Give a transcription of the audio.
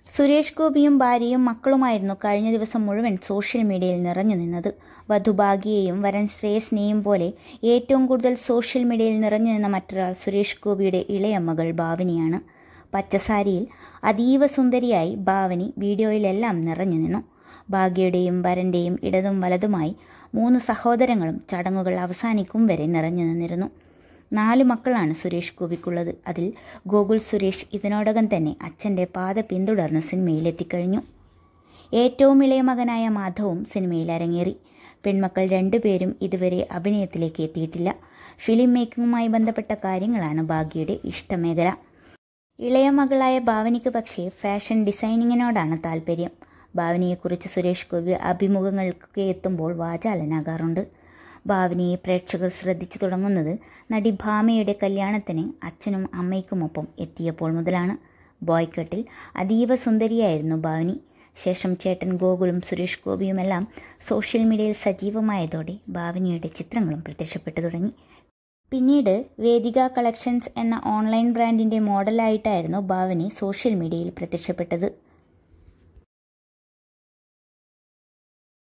സുരേഷ് ഗോപിയും ഭാര്യയും മക്കളുമായിരുന്നു കഴിഞ്ഞ ദിവസം മുഴുവൻ സോഷ്യൽ മീഡിയയിൽ നിറഞ്ഞു നിന്നത്. വധുഭാഗ്യയെയും വരൻ ശ്രേയസിനെയും പോലെ ഏറ്റവും കൂടുതൽ സോഷ്യൽ മീഡിയയിൽ നിറഞ്ഞു നിന്ന മറ്റൊരാൾ സുരേഷ് ഗോപിയുടെ ഇളയ മകൾ ഭാവനിയാണ്. പച്ചസാരിയിൽ അതീവ സുന്ദരിയായി ഭാവനി വീഡിയോയിലെല്ലാം നിറഞ്ഞു നിന്നു. ഭാഗ്യയുടെയും വരൻ്റെയും ഇടതും വലതുമായി 3 സഹോദരങ്ങളും ചടങ്ങുകൾ അവസാനിക്കും വരെ നിറഞ്ഞു നിന്നിരുന്നു. 4 മക്കളാണ് സുരേഷ് ഗോപിക്കുള്ളത്. അതിൽ ഗോകുൽ സുരേഷ് ഇതിനോടകം തന്നെ അച്ഛൻ്റെ പാത പിന്തുടർന്ന് സിനിമയിലെത്തിക്കഴിഞ്ഞു. ഏറ്റവും ഇളയ മകനായ മാധവും സിനിമയിൽ അരങ്ങേറി. പെൺമക്കൾ 2 പേരും ഇതുവരെ അഭിനയത്തിലേക്ക് എത്തിയിട്ടില്ല. ഫിലിം മേക്കിങ്ങുമായി ബന്ധപ്പെട്ട കാര്യങ്ങളാണ് ഭാഗ്യയുടെ ഇഷ്ടമേഖല. ഇളയ മകളായ ഭാവനിക്ക് പക്ഷേ ഫാഷൻ ഡിസൈനിങ്ങിനോടാണ് താല്പര്യം. ഭാവനിയെക്കുറിച്ച് സുരേഷ് ഗോപി അഭിമുഖങ്ങൾക്ക് എത്തുമ്പോൾ വാചാലനാകാറുണ്ട്. ഭാവനിയെ പ്രേക്ഷകർ ശ്രദ്ധിച്ചു തുടങ്ങുന്നത് നടി ഭാമയുടെ കല്യാണത്തിന് അച്ഛനും അമ്മയ്ക്കുമൊപ്പം എത്തിയപ്പോൾ മുതലാണ്. ബോയ്ക്കട്ടിൽ അതീവ സുന്ദരിയായിരുന്നു ഭാവനി. ശേഷം ചേട്ടൻ ഗോകുലും സുരേഷ് ഗോപിയുമെല്ലാം സോഷ്യൽ മീഡിയയിൽ സജീവമായതോടെ ഭാവനിയുടെ ചിത്രങ്ങളും പ്രത്യക്ഷപ്പെട്ടു തുടങ്ങി. പിന്നീട് വേദിക കളക്ഷൻസ് എന്ന ഓൺലൈൻ ബ്രാൻഡിൻ്റെ മോഡലായിട്ടായിരുന്നു ഭാവനി സോഷ്യൽ മീഡിയയിൽ പ്രത്യക്ഷപ്പെട്ടത്.